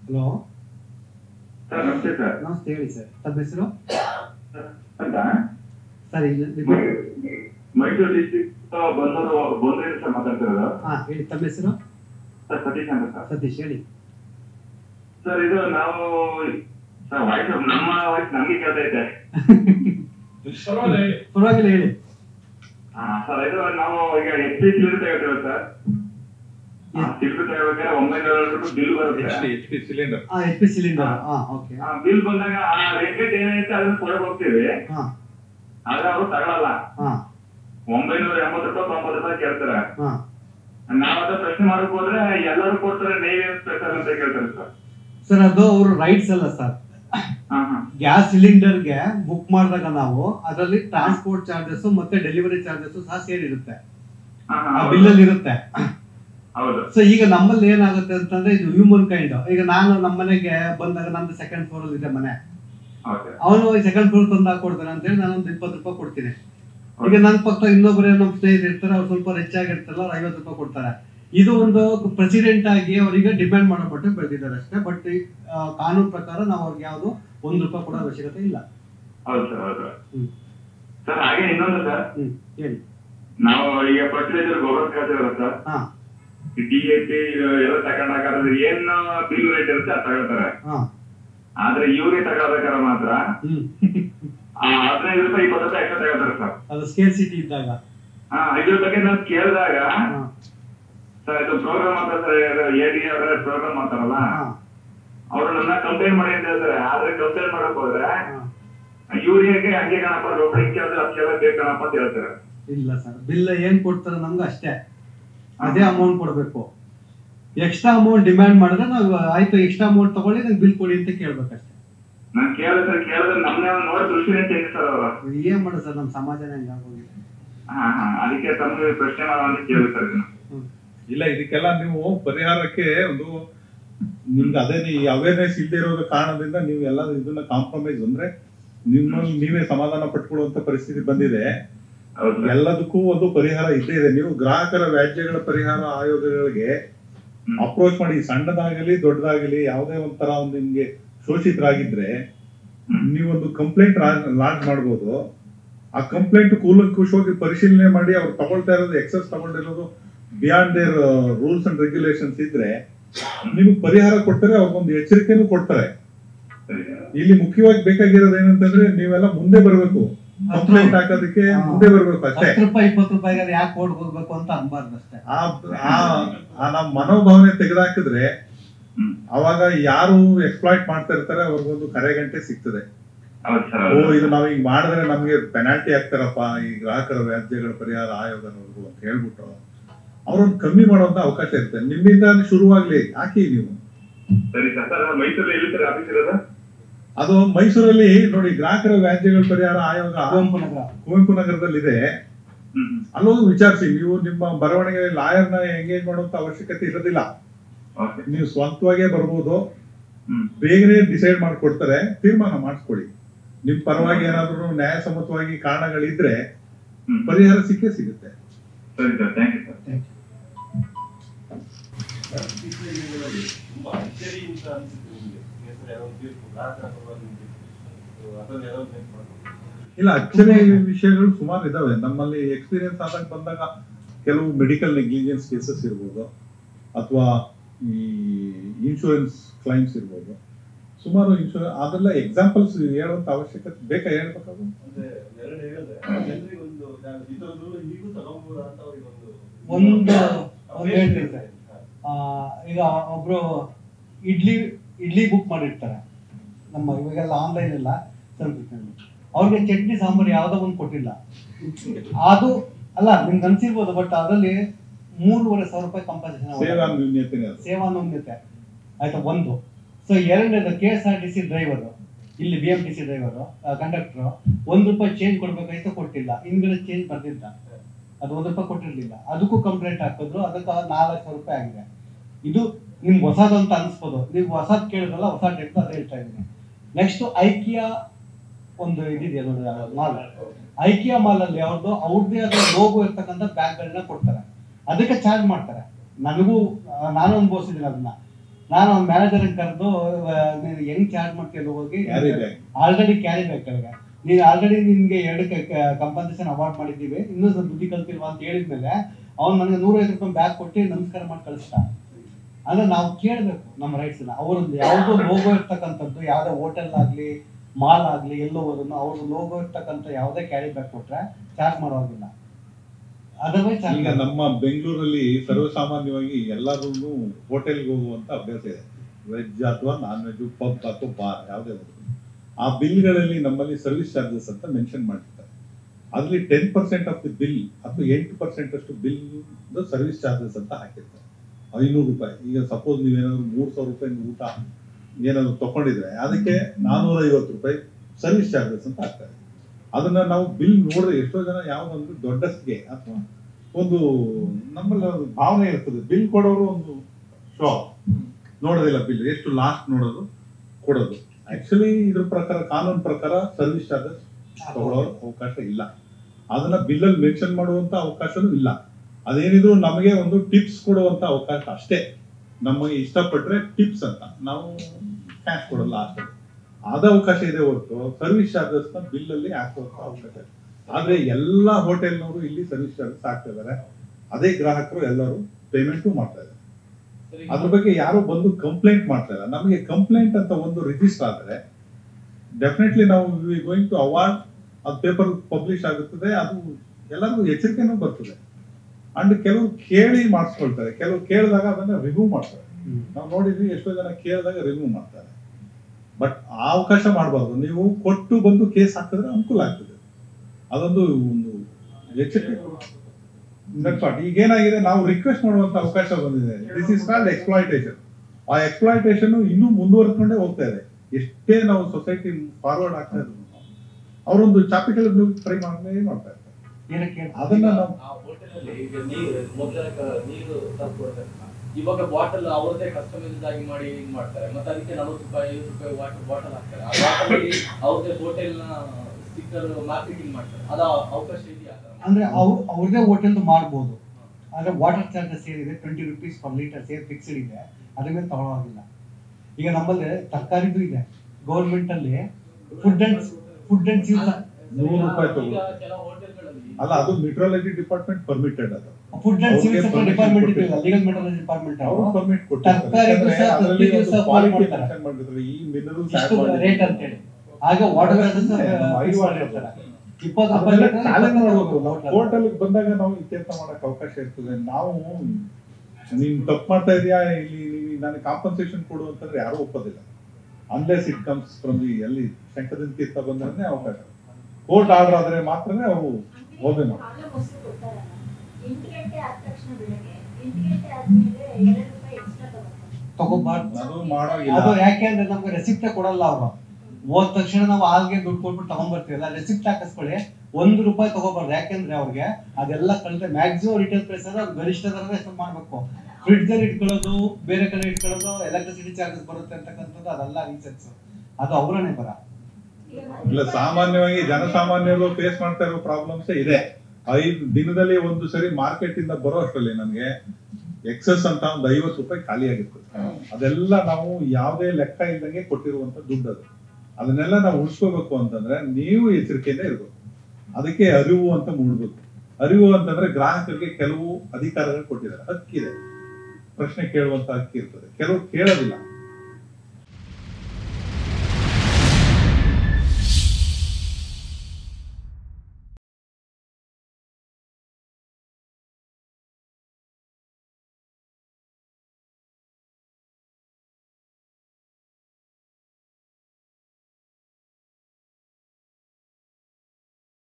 Hello sir ನಮಸ್ತೆ sir. ನಮಸ್ತೆ, ಹೇಳಿ ಸರ್. ತಮ್ಮ ಹೆಸರು? ಸರ್ ಮೈಸೂರು ಡಿಸ್ಟ್ರಿಕ್ಟ್ ಬಂದೂರಿಂದ ಸರ್ ಮಾತಾಡ್ತಿರೋದು. ಹೇಳಿ. ತಮ್ಮ ಹೆಸರು? ಸರ್ ಸತೀಶ್ ಅಂತ ಸರ್. ಸತೀಶ್, ಹೇಳಿ ಸರ್. ಇದು ನಾವು ಸರ್ ವಾಯ್ಸ್ ನಮ್ಮ ವಾಯ್ಸ್ ನಮ್ಗೆ ಕೇಳ್ತೈತೆ. ಪರವಾಗಿಲ್ಲ, ಹೇಳಿ. ಸರ್ ಇದು ನಾವು ಈಗ HP ಸಿಲಿಂಡರ್ ತಗೋತೀವಿ ಸರ್. ಸಿಲಿಂಡರ್ ತಗೋಬೇಕಾದ್ರೆ 900 ರೂಪಾಯಿ ಬಿಲ್ ಬರುತ್ತೆ. HP cylinder. HP cylinder. Okay. Bill ಬಂದಾಗ ಆ ರೇಟ್ ಏನೈತೆ ಅದನ್ನ ಕೊಡಕ್ ಹೋಗ್ತೀವಿ. ಆದ್ರೆ ಅವರು ತಗೊಳಲ್ಲ. 980 ರೂಪಾಯಿ 90 ರೂಪಾಯಿ ಕೇಳ್ತಾರೆ. ನಾವ್ ಅದ ಪ್ರಶ್ನೆ ಮಾಡಕ್ ಹೋದ್ರೆ ಎಲ್ಲರೂ ಕೊಡ್ತಾರೆ, ನೀವೇನ್ ಸ್ಪೆಷಲ್ ಅಂತ ಕೇಳ್ತಾರೆ ಸರ್. ಸರ್ ಅದು ಅವ್ರ ರೈಟ್ಸ್ ಅಲ್ಲ ಸರ್. ಗ್ಯಾಸ್ ಸಿಲಿಂಡರ್ಗೆ ಬುಕ್ ಮಾಡಿದಾಗ ನಾವು ಅದರಲ್ಲಿ ಟ್ರಾನ್ಸ್ಪೋರ್ಟ್ ಚಾರ್ಜಸ್ ಮತ್ತೆ ಡೆಲಿವರಿ ಚಾರ್ಜಸ್ ಸಹ ಸೇರಿರುತ್ತೆ, ಆ ಬಿಲ್ ಅಲ್ಲಿ ಇರುತ್ತೆ. ಸೊ ಈಗ ನಮ್ಮಲ್ಲಿ ಏನಾಗುತ್ತೆ ಅಂತಂದ್ರೆ ಇದು ಹ್ಯೂಮನ್ ಕೈಂಡ್. ಈಗ ನಾನು ನಮ್ಮ ಮನೆಗೆ ಬಂದಾಗ ನಂದು ಸೆಕೆಂಡ್ ಫ್ಲೋರ್ ಅಲ್ಲಿ ಇದೆ ಮನೆ, ಅವನು ಸೆಕೆಂಡ್ ಫ್ಲೋರ್ ತಂದು ಹಾಕೊಡ್ತಾನೆ ಅಂತ ಹೇಳಿ ನಾನು ಒಂದು 20 ರೂಪಾಯಿ ಕೊಡ್ತೀನಿ. ಈಗ ನನ್ನ ಪಕ್ಕ ಇನ್ನೊಬ್ಬರೇ ನಮ್ಮ ಸ್ನೇಹಿತರು ಇರ್ತಾರೆ, ಅವ್ರು ಸ್ವಲ್ಪ ರಿಚ್ ಆಗಿರ್ತಾರಲ್ಲ, ಅವ್ರು 50 ರೂಪಾಯಿ ಕೊಡ್ತಾರೆ. ಇದು ಒಂದು ಪ್ರೆಸಿಡೆಂಟ್ ಆಗಿ ಅವರಿಗೆ ಡಿಮ್ಯಾಂಡ್ ಮಾಡೋ ಮಟ್ಟ ಬೆಳೆದಿದ್ದಾರೆ ಅಷ್ಟೇ. ಬಟ್ ಕಾನೂನು ಪ್ರಕಾರ ನಾವು ಅವ್ರಿಗೆ ಯಾವ್ದು 1 ರೂಪಾಯಿ ಕೊಡೋ ಅವಶ್ಯಕತೆ ಇಲ್ಲ. ಹೌದು ಸರ್, ಹೌದು ಸರ್. ಹಾಗೆ ಇನ್ನೊಂದು ಸರ್, ಹೇಳಿ. ನಾವು ಈಗ ಫರ್ಟಿಲೈಸರ್ ಗೊಬ್ಬರ ತಗೊಳ್ತೀವಲ್ಲ ಸರ್, DAP ಎಲ್ಲ ತಗೊಂಡಾಗ ಏನ್ ಬಿಲ್ ರೇಟ್ ಇರುತ್ತೆ ಅದು ತಗೊಳ್ತಾರೆ. ಆದ್ರೆ ಯೂರಿಯಾ ತಗೊಳ್ಬೇಕಾದ್ರೆ ಮಾತ್ರ 15 ರೂಪಾಯಿ 20 ರೂಪಾಯಿ ಎಕ್ಸ್ಟ್ರಾ ತಗೊಳ್ತಾರೆ ಸರ್. ಅದು ಸ್ಕೇರ್ಸಿಟಿ ಇದ್ದಾಗ. ಇದ್ರ ಬಗ್ಗೆ ನಾನು ಕೇಳಿದಾಗ ಸರ್, ಇದು ಪ್ರೋಗ್ರಾಮ್ ಅಂತ ಸರ್, AD ಅವರ ಪ್ರೋಗ್ರಾಮ್ ಮಾಡ್ತಾರಲ್ಲ, ಅವರು ನನ್ನ ಕಂಪ್ಲೇಂಟ್ ಮಾಡಿ ಅಂತ ಹೇಳ್ತಾರೆ. ಆದ್ರೆ ಕಂಪ್ಲೇಂಟ್ ಮಾಡಕ್ ಹೋದ್ರೆ ಯೂರಿಯಾಗೆ ಹಂಗೆ ಕಣಪ್ಪ, ಗೊಬ್ಬರಕ್ಕೆ ಅದಕ್ಕೆಲ್ಲ ಬೇಕು ಕಣಪ್ಪ ಅಂತ ಹೇಳ್ತಾರೆ. ಇಲ್ಲ ಸರ್, ಬಿಲ್ ಏನ್ ಕೊಡ್ತಾರೆ ನಮ್ಗೆ ಅಷ್ಟೇ, ಅದೇ ಅಮೌಂಟ್ ಕೊಡ್ಬೇಕು. ಎಕ್ಸ್ಟ್ರಾ ಅಮೌಂಟ್ ಡಿಮ್ಯಾಂಡ್ ಮಾಡಿದ್ರೆ ನಾವು ಆಯ್ತು ಎಕ್ಸ್ಟ್ರಾ ಅಮೌಂಟ್ ತಗೊಳ್ಳಿ, ನಂಗೆ ಬಿಲ್ ಕೊಡಿ ಅಂತ ಕೇಳ್ಬೇಕಷ್ಟೇ. ನಾನು ಕೇಳಿದ್ರೆ ನಮ್ಮನ್ನ ನೋಡಿ ದೃಷ್ಟಿನೇ ಚೇಂಜ್ ಸರ್ ಅವರು. ಏನ್ ಮಾಡೋದು ಸರ್, ನಮ್ಮ ಸಮಾಜನೇ ಹಂಗಾಗೋಗಿದೆ. ಅದಕ್ಕೆ ತಮಗೆ ಪ್ರಶ್ನೆ ಮಾಡೋಣ ಕೇಳ್ತಾರೆ. ಇಲ್ಲ, ಇದಕ್ಕೆಲ್ಲ ನೀವು ಪರಿಹಾರಕ್ಕೆ ಒಂದು ನಿಮ್ಗೆ ಅದೇ ಅವೇರ್ನೆಸ್ ಇಲ್ಲದೆ ಇರೋ ಕಾರಣದಿಂದ ನೀವು ಎಲ್ಲ ಇದನ್ನ ಕಾಂಪ್ರಮೈಸ್ ಅಂದ್ರೆ ನಿಮ್ಮಲ್ಲಿ ನೀವೇ ಸಮಾಧಾನ ಪಟ್ಕೊಳ್ಳುವಂತ ಪರಿಸ್ಥಿತಿ ಬಂದಿದೆ. ಎಲ್ಲದಕ್ಕೂ ಒಂದು ಪರಿಹಾರ ಇದ್ದೇ ಇದೆ. ನೀವು ಗ್ರಾಹಕರ ವ್ಯಾಜ್ಯಗಳ ಪರಿಹಾರ ಆಯೋಗಗಳಿಗೆ ಅಪ್ರೋಚ್ ಮಾಡಿ, ಸಣ್ಣದಾಗಲಿ ದೊಡ್ಡದಾಗಲಿ ಯಾವುದೇ ಒಂಥರ ಒಂದು ನಿಮ್ಗೆ ಶೋಷಿತರಾಗಿದ್ರೆ ನೀವೊಂದು ಕಂಪ್ಲೇಂಟ್ ಲಾಂಚ್ ಮಾಡ್ಬೋದು. ಆ ಕಂಪ್ಲೇಂಟ್ ಕೂಲಂಕುಷವಾಗಿ ಪರಿಶೀಲನೆ ಮಾಡಿ ಅವ್ರು ತಗೊಳ್ತಾ ಇರೋದು ಎಕ್ಸೆಸ್ ತಗೊಂಡಿರೋದು beyond their rules and regulations ಇದ್ರೆ ನಿಮಗೆ ಪರಿಹಾರ ಕೊಡ್ತಾರೆ, ಅವ್ರಿಗೊಂದು ಎಚ್ಚರಿಕೆನೂ ಕೊಡ್ತಾರೆ. ಇಲ್ಲಿ ಮುಖ್ಯವಾಗಿ ಬೇಕಾಗಿರೋದು ಏನಂತಂದ್ರೆ ನೀವೆಲ್ಲ ಮುಂದೆ ಬರ್ಬೇಕು, ಕಂಪ್ಲೇಂಟ್ ಹಾಕೋದಕ್ಕೆ ಮುಂದೆ ಬರ್ಬೇಕು ಅಷ್ಟೇ. 10 ರೂಪಾಯಿ 20 ರೂಪಾಯಿಗೆ ಯಾಕೆ ಓಡ್ ಹೋಗ್ಬೇಕು ಅಂತ ಅನ್ಬಾರ್ದು ಅಷ್ಟೇ. ನಮ್ಮ ಮನೋಭಾವನೆ ತೆಗೆದಾಕಿದ್ರೆ ಅವಾಗ ಯಾರು ಎಕ್ಸ್ಪ್ಲಾಯ್ಟ್ ಮಾಡ್ತಾ ಇರ್ತಾರೆ ಅವ್ರಿಗೊಂದು ಕರೆಗಂಟೆ ಸಿಗ್ತದೆ. ಇದು ನಾವ್ ಈಗ ಮಾಡಿದ್ರೆ ನಮ್ಗೆ ಪೆನಾಲ್ಟಿ ಆಗ್ತಾರಪ್ಪ ಈ ಗ್ರಾಹಕರ ವ್ಯಾಜ್ಯಗಳ ಪರಿಹಾರ ಆಯೋಗನವರು ಅಂತ ಹೇಳ್ಬಿಟ್ಟು ಅವ್ರೊಂದು ಕಮ್ಮಿ ಮಾಡುವಂತ ಅವಕಾಶ ಇರುತ್ತೆ. ನಿಮ್ಮಿಂದ ಶುರುವಾಗ್ಲಿ, ಹಾಕಿ ನೀವು. ಅದು ಮೈಸೂರಲ್ಲಿ ನೋಡಿ, ಗ್ರಾಹಕರ ವ್ಯಾಜ್ಯಗಳ ಪರಿಹಾರ ಆಯೋಗ ಕುವೆಂಪು ನಗರದಲ್ಲಿ ಇದೆ. ಅಲ್ಲೋಗಿ ವಿಚಾರಿಸಿ. ನೀವು ನಿಮ್ಮ ಬರವಣಿಗೆ ಲಾಯರ್ನ ಎಂಗೇಜ್ ಮಾಡುವಂತ ಅವಶ್ಯಕತೆ ಇರೋದಿಲ್ಲ, ನೀವು ಸ್ವಂತವಾಗೇ ಬರ್ಬೋದು. ಬೇಗನೆ ಡಿಸೈಡ್ ಮಾಡ್ಕೊಡ್ತಾರೆ, ತೀರ್ಮಾನ ಮಾಡಿಸ್ಕೊಳ್ಳಿ. ನಿಮ್ ಪರವಾಗಿ ಏನಾದ್ರು ನ್ಯಾಯಸಮ್ಮತವಾಗಿ ಕಾರಣಗಳಿದ್ರೆ ಪರಿಹಾರ ಸಿಕ್ಕೇ ಸಿಗುತ್ತೆ. ಇಲ್ಲ, ಅಚ್ಚರಿ ವಿಷಯಗಳು ಸುಮಾರು ಇದಾವೆ ನಮ್ಮಲ್ಲಿ. ಎಕ್ಸ್ಪೀರಿಯನ್ಸ್ ಆದಾಗ ಬಂದಾಗ ಕೆಲವು ಮೆಡಿಕಲ್ ನೆಗ್ಲಿಜೆನ್ಸ್ ಕೇಸಸ್ ಇರ್ಬೋದು, ಅಥವಾ ಈ ಇನ್ಶೂರೆನ್ಸ್ ಕ್ಲೈಮ್ಸ್ ಇರ್ಬೋದು. ಸುಮಾರು ಇನ್ಶೂರೆನ್ಸ್ ಅದೆಲ್ಲ ಎಕ್ಸಾಂಪಲ್ಸ್ ಹೇಳುವಂತ ಅವಶ್ಯಕತೆ ಬೇಕಾ? ಹೇಳ್ಬೇಕಾದ್ರು ಈಗ ಒಬ್ರು ಇಡ್ಲಿ ಬುಕ್ ಮಾಡಿರ್ತಾರೆ ನಮ್ಮ ಇವಾಗೆಲ್ಲ ಆನ್ಲೈನ್ ಎಲ್ಲ ಅವ್ರಿಗೆ ಚಟ್ನಿ ಸಾಂಬಾರು ಯಾವ್ದೋ ಒಂದು ಕೊಟ್ಟಿಲ್ಲ. ಅದು ಅಲ್ಲ, ನಿಮ್ಗೆ ಅನ್ಸಿರ್ಬೋದು, ಬಟ್ ಅದರಲ್ಲಿ 3,500 ರೂಪಾಯಿ ಕಂಪಲ್ಸೇಷನ್, ಸೇವಾ ನ್ಯೂನ್ಯತೆ ಆಯ್ತಾ ಒಂದು. ಸೊ ಎರಡನೇದು KSRTC ಡ್ರೈವರು, ಇಲ್ಲಿ BMTC ಡ್ರೈವರು ಕಂಡಕ್ಟರ್ 1 ರೂಪಾಯಿ ಚೇಂಜ್ ಕೊಡ್ಬೇಕಾಯ್ತು, ಕೊಟ್ಟಿಲ್ಲ. ಹಿಂದ್ಗಡೆ ಚೇಂಜ್ ಬರ್ದಿದ್ದ, ಅದು 1 ರೂಪಾಯಿ ಕೊಟ್ಟಿರ್ಲಿಲ್ಲ. ಅದಕ್ಕೂ ಕಂಪ್ಲೇಂಟ್ ಹಾಕಿದ್ರು, ಅದಕ್ಕೆ 4,00,000 ರೂಪಾಯಿ ಆಗಿದೆ. ಇದು ನಿಮ್ಗೆ ಹೊಸದು ಅಂತ ಅನ್ಸ್ಬೋದು, ನೀವು ಹೊಸದ್ ಕೇಳಿದ್ರಲ್ಲ, ಹೊಸ ಟೈಪ್ ಅದೇ ಹೇಳ್ತಾ ಇದ್ದೀನಿ. ನೆಕ್ಸ್ಟ್ ಐಕಿಯಾ ಒಂದು ಇದಿದೆ ಮಾಲ್. ಐಕಿಯಾ ಮಾಲ್ ಅಲ್ಲಿ ಅವ್ರದ್ದೇ ಆದ ಲೋಗೋ ಇರ್ತಕ್ಕಂಥ ಬ್ಯಾಗ್ಗಳನ್ನ ಕೊಡ್ತಾರೆ, ಅದಕ್ಕೆ ಚಾರ್ಜ್ ಮಾಡ್ತಾರೆ. ನಾನು ಅನುಭವಿಸಿದ್ದೀನಿ ಅದನ್ನ. ನಾನು ಒಂದು ಮ್ಯಾನೇಜರ್ ಕರೆದು ನೀನು ಹೆಂಗ್ ಚಾರ್ಜ್ ಮಾಡ್ತೀಯ ಹೋಗಿ ಆಲ್ರೆಡಿ ಕ್ಯಾರಿ ಬ್ಯಾಗ್ ಕೆಳಗೆ ನೀನು ಆಲ್ರೆಡಿ ನಿನ್ಗೆ 2 ಕಂಪನ್ಸೇಷನ್ ಅವಾರ್ಡ್ ಮಾಡಿದ್ದೀವಿ, ಇನ್ನೂ ಸ್ವಲ್ಪ ಬುದ್ಧಿ ಕಲ್ತಿಲ್ವಾ ಅಂತ ಹೇಳಿದ್ಮೇಲೆ ಅವ್ನು ನನಗೆ 150 ರೂಪಾಯಿ ಬ್ಯಾಗ್ ಕೊಟ್ಟು ನಮಸ್ಕಾರ ಮಾಡಿ ಕಳಿಸ್ತಾ. ಅಂದ್ರೆ ನಾವು ಕೇಳಬೇಕು ನಮ್ಮ ರೈಟ್ಸ್ನ. ಅವ್ರದ್ದು ಯಾವುದೋ ಲೋಗೋ ಇರ್ತಕ್ಕಂಥದ್ದು, ಯಾವುದೇ ಹೋಟೆಲ್ ಆಗಲಿ ಮಾಲ್ ಆಗಲಿ ಎಲ್ಲೋ ಹೋದ್ರು ಅವ್ರದ್ದು ಲೋಗೋ ಇರ್ತಕ್ಕಂಥ ಯಾವುದೇ ಕ್ಯಾರಿ ಬ್ಯಾಗ್ ಕೊಟ್ರೆ ಚಾರ್ಜ್ ಮಾಡೋದಿಲ್ಲ. ಅದರ್ವೈಸ್ ಈಗ ನಮ್ಮ ಬೆಂಗಳೂರಲ್ಲಿ ಸರ್ವಸಾಮಾನ್ಯವಾಗಿ ಎಲ್ಲರೂ ಹೋಟೆಲ್ಗೆ ಹೋಗುವಂತ ಅಭ್ಯಾಸ ಇದೆ, ವೆಜ್ ಅಥವಾ ನಾನ್ ವೆಜ್, ಪಬ್ ಅಥವಾ ಬಾರ್ ಯಾವುದೇ. ಆ ಬಿಲ್ಗಳಲ್ಲಿ ನಮ್ಮಲ್ಲಿ ಸರ್ವಿಸ್ ಚಾರ್ಜಸ್ ಅಂತ ಮೆನ್ಷನ್ ಮಾಡಿರ್ತಾರೆ. ಅದ್ರಲ್ಲಿ 10% ಆಫ್ ದಿ ಬಿಲ್ ಅಥವಾ 8% ಅಷ್ಟು ಬಿಲ್ ಸರ್ವಿಸ್ ಚಾರ್ಜಸ್ ಅಂತ ಹಾಕಿರ್ತಾರೆ. 500 ರೂಪಾಯಿ. ಈಗ ಸಪೋಸ್ ನೀವೇನಾದ್ರು 3,000 ರೂಪಾಯಿ ಊಟ ಏನಾದ್ರು ತಗೊಂಡಿದ್ರೆ ಅದಕ್ಕೆ 450 ರೂಪಾಯಿ ಸರ್ವಿಸ್ ಚಾರ್ಜಸ್ ಅಂತ ಹಾಕ್ತಾರೆ. ಅದನ್ನ ನಾವು ಬಿಲ್ ನೋಡಿದ್ರೆ ಎಷ್ಟೋ ಜನ ಯಾವ್ದೊಂದು ದೊಡ್ಡಸ್ಗೆ ಅಥವಾ ಒಂದು ನಮ್ಮಲ್ಲಿ ಒಂದು ಭಾವನೆ ಇರ್ತದೆ, ಬಿಲ್ ಕೊಡೋರು ಒಂದು ಶೋ ನೋಡೋದಿಲ್ಲ, ಬಿಲ್ ಎಷ್ಟು ಲಾಸ್ಟ್ ನೋಡೋದು ಕೊಡೋದು. ಆಕ್ಚುಲಿ ಇದ್ರ ಪ್ರಕಾರ, ಕಾನೂನು ಪ್ರಕಾರ ಸರ್ವಿಸ್ ಚಾರ್ಜಸ್ ತಗೊಳ್ಳೋ ಅವಕಾಶ ಇಲ್ಲ. ಅದನ್ನ ಬಿಲ್ಲಲ್ಲಿ ಮೆನ್ಷನ್ ಮಾಡುವಂತ ಅವಕಾಶನೂ ಇಲ್ಲ. ಅದೇನಿದ್ರು ನಮಗೆ ಒಂದು ಟಿಪ್ಸ್ ಕೊಡುವಂತ ಅವಕಾಶ ಅಷ್ಟೇ. ನಮಗೆ ಇಷ್ಟಪಟ್ರೆ ಟಿಪ್ಸ್ ಅಂತ, ನಾವು ಕ್ಯಾಶ್ ಕೊಡಲ್ಲ ಅಷ್ಟೇ. ಅದ ಅವಕಾಶ ಇದೆ ಹೊರತು ಸರ್ವಿಸ್ ಚಾರ್ಜಸ್ ನ ಬಿಲ್ ಅಲ್ಲಿ ಹಾಕುವಂತ ಅವಕಾಶ ಇದೆ. ಆದ್ರೆ ಎಲ್ಲಾ ಹೋಟೆಲ್ನವರು ಇಲ್ಲಿ ಸರ್ವಿಸ್ ಚಾರ್ಜಸ್ ಹಾಕ್ತಾ ಇದಾರೆ. ಅದೇ ಗ್ರಾಹಕರು ಎಲ್ಲರೂ ಪೇಮೆಂಟು ಮಾಡ್ತಾ ಇದ್ದಾರೆ. ಅದ್ರ ಬಗ್ಗೆ ಯಾರು ಬಂದು ಕಂಪ್ಲೇಂಟ್ ಮಾಡ್ತಾ ಇಲ್ಲ. ನಮಗೆ ಕಂಪ್ಲೇಂಟ್ ಅಂತ ಒಂದು ರಿಜಿಸ್ಟರ್ ಆದ್ರೆ ಡೆಫಿನೆಟ್ಲಿ ನಾವು ಗೋಯಿಂಗ್ ಟು ಅವಾರ್ಡ್, ಅದು ಪೇಪರ್ ಪಬ್ಲಿಷ್ ಆಗುತ್ತದೆ, ಅದು ಎಲ್ಲರಿಗೂ ಎಚ್ಚರಿಕೆನೂ ಬರ್ತದೆ. ಅಂಡ್ ಕೆಲವರು ಕೇಳಿ ಮಾಡಿಸ್ಕೊಳ್ತಾರೆ, ಕೆಲವರು ಕೇಳಿದಾಗ ಅದನ್ನ ರಿಮೂವ್ ಮಾಡ್ತಾರೆ. ನಾವು ನೋಡಿದ್ವಿ ಎಷ್ಟೋ ಜನ ಕೇಳಿದಾಗ ರಿಮೂವ್ ಮಾಡ್ತಾರೆ. ಬಟ್ ಆ ಅವಕಾಶ ಮಾಡಬಾರ್ದು. ನೀವು ಕೊಟ್ಟು ಬಂದು ಕೇಸ್ ಹಾಕಿದ್ರೆ ಅನುಕೂಲ ಆಗ್ತದೆ. ಅದೊಂದು ಒಂದು ಎಚ್ಚರಿಕೆ. ಈಗ ಏನಾಗಿದೆ, ನಾವು ರಿಕ್ವೆಸ್ಟ್ ಮಾಡುವಂತ ಅವಕಾಶ ಬಂದಿದೆ. This is called exploitation. ಆ ಎಕ್ಸ್ಪ್ಲಾಯಿಟೇಷನ್ ಇನ್ನೂ ಮುಂದುವರೆದುಕೊಂಡೇ ಹೋಗ್ತಾ ಇದೆ. ಎಷ್ಟೇ ನಾವು ಸೊಸೈಟಿ ಫಾರ್ವರ್ಡ್ ಆಗ್ತಾ ಇದ್ರು ಅವರೊಂದು ಚಾಪಿಟಲ್ ಟ್ರೈ ಮಾಡ್ತಾ ಇರ್ತಾರೆ. ಅದನ್ನ ಇವಾಗ ಬಾಟಲ್ ಅವ್ರದೇ ಕಸ್ಟಮೈಸ್ ಆಗಿ ಮಾಡಿ ಹಿಂಗ್ ಮಾಡ್ತಾರೆ. ಮತ್ತೆ ಅದಕ್ಕೆ 40 ರೂಪಾಯಿ 50 ರೂಪಾಯಿ ಬಾಟಲ್ ಹಾಕ್ತಾರೆ. ಆ ಬಾಟಲ್ ಅವ್ರದೇ ಹೋಟೆಲ್ ನ ಸ್ಟಿಕ್ಕರ್ ಮಾರ್ಕೆಟಿಂಗ್ ಮಾಡ್ತಾರೆ. ಅದ ಅವಕಾಶ ಇದೆಯಾ? ಅಂದ್ರೆ ಅವ್ರದೇ ಹೋಟೆಲ್ ಮಾಡ್ಬೋದು. ಆದ್ರೆ ವಾಟರ್ ಚಾರ್ಜಸ್ ಏನಿದೆ 20 ರೂಪೀಸ್ ಪರ್ ಲೀಟರ್ ಸೇರ್ ಫಿಕ್ಸ್ಡ್ ಇದೆ, ಅದ್ರ ಮೇಲೆ ತಗೊಳ್ಳೋದಿಲ್ಲ. ಈಗ ನಮ್ಮಲ್ಲಿ ತರಕಾರಿದು ಇದೆ, ಗೌರ್ಮೆಂಟ್ ಅಲ್ಲಿ ಫುಡ್ ಅಂಡ್ 100 ರೂಪಾಯಿ ಅಲ್ಲ, ಅದು ಮೆಟ್ರಾಲಜಿ ಡಿಪಾರ್ಟ್ಮೆಂಟ್ ಪರ್ಮಿಟೆಡ್. ಅದು food and civil supply department ಇದೆ, ಲೀಗಲ್ ಮೆಟ್ರಾಲಜಿ ಡಿಪಾರ್ಟ್ಮೆಂಟ್ ಅವರು ಪರ್ಮಿಟ್ ಕೊಟ್ಟಿದ್ದಾರೆ. ಈ ಮಿನರಲ್ಸ್ ರೇಟ್ ಅಂತ ಹೇಳಿ ಆಗ ವಾಟರ್ ಚಾರ್ಜಸ್ 20 ರೂಪಾಯಿ ಹೋಟೆಲ್ ಬಂದಾಗ ನಾವು ಇತ್ಯರ್ಥ ಮಾಡಕ್ ಅವಕಾಶ ಇರ್ತದೆ. ನಾವು ನೀನ್ ತಪ್ಪು ಮಾಡ್ತಾ ಇದೀಯಾ, ಇಲ್ಲಿ ನನಗೆ ಕಾಂಪನ್ಸೇಷನ್ ಕೊಡು ಅಂತಂದ್ರೆ ಯಾರು ಒಪ್ಪೋದಿಲ್ಲ. Unless it comes from the ಎಲ್ಲಿ ಶಂಕರದಿಂದ ತೀರ್ಥ ಬಂದ್ರೆ ಅವಕಾಶ. ಕೋರ್ಟ್ ಆರ್ಡರ್ ಆದ್ರೆ ಮಾತ್ರನೇ ಅವು ಹೋಗಿ ನಾವು ತಗೋಬಾರ್ದು. ಅದು ಮಾಡೋಗಿಲ್ಲ. ಅದು ಯಾಕೆಂದ್ರೆ ನಮ್ಗೆ ರೆಸಿಪ್ಟ್ ಕೊಡಲ್ಲ ಅವರು. ಹೋದ ತಕ್ಷಣ ನಾವು ಹಾಲ್ಗೆ ದುಡ್ಡು ಕೊಟ್ಬಿಟ್ಟು ತಗೊಂಡ್ಬರ್ತೀವಲ್ಲ, ರೆಸಿಪ್ಟ್ ಹಾಕಿಸ್ಕೊಳ್ಳಿ, 1 ರೂಪಾಯಿ ತಗೋಬಾರ್ದು. ಯಾಕೆಂದ್ರೆ ಅವ್ರಿಗೆ ಅದೆಲ್ಲ ಕಳೆದ್ರೆ ಮ್ಯಾಕ್ಸಿಮಮ್ ರಿಟೇಲ್ ಪ್ರೈಸ್ ಅಂದ್ರೆ ಅವ್ರು ಗರಿಷ್ಠ ದರನೇ ಎಷ್ಟು ಮಾಡ್ಬೇಕು. ಫ್ರಿಡ್ಜ್ ಅಲ್ಲಿ ಇಟ್ಕೊಳ್ಳೋದು, ಬೇರೆ ಕಡೆ ಇಟ್ಕೊಳ್ಳೋದು, ಎಲೆಕ್ಟ್ರಿಸಿಟಿ ಚಾರ್ಜಸ್ ಬರುತ್ತೆ ಅಂತಕ್ಕಂಥದ್ದು ಅದೆಲ್ಲ ರೀಸನ್ಸ್. ಅದು ಅವರನ್ನೇ ಬರ ಇಲ್ಲ. ಸಾಮಾನ್ಯವಾಗಿ ಜನಸಾಮಾನ್ಯರು ಫೇಸ್ ಮಾಡ್ತಾ ಇರೋ ಪ್ರಾಬ್ಲಮ್ಸ್ ಇದೆ. 5 ದಿನದಲ್ಲಿ ಒಂದು ಸರಿ ಮಾರ್ಕೆಟ್ ಇಂದ ಬರೋ ಅಷ್ಟರಲ್ಲಿ ನನಗೆ ಎಕ್ಸಸ್ ಅಂತ ಒಂದು 50 ರೂಪಾಯಿ ಖಾಲಿ ಆಗಿರ್ತದೆ. ಅದೆಲ್ಲ ನಾವು ಯಾವುದೇ ಲೆಕ್ಕ ಇಲ್ದಂಗೆ ಕೊಟ್ಟಿರುವಂತ ದುಡ್ಡು. ಅದು ಅದನ್ನೆಲ್ಲ ನಾವು ಉಳಿಸ್ಕೋಬೇಕು ಅಂತಂದ್ರೆ ನೀವು ಎಚ್ಚರಿಕೆಯಿಂದ ಇರ್ಬೇಕು. ಅದಕ್ಕೆ ಅರಿವು ಅಂತ ಮೂಡ್ಬೇಕು. ಅರಿವು ಅಂತಂದ್ರೆ ಗ್ರಾಹಕರಿಗೆ ಕೆಲವು ಅಧಿಕಾರಗಳು ಕೊಟ್ಟಿದ್ದಾರೆ, ಹಕ್ಕಿದೆ, ಪ್ರಶ್ನೆ ಕೇಳುವಂತ ಹಕ್ಕಿ ಇರ್ತದೆ. ಕೆಲವು ಕೇಳೋದಿಲ್ಲ.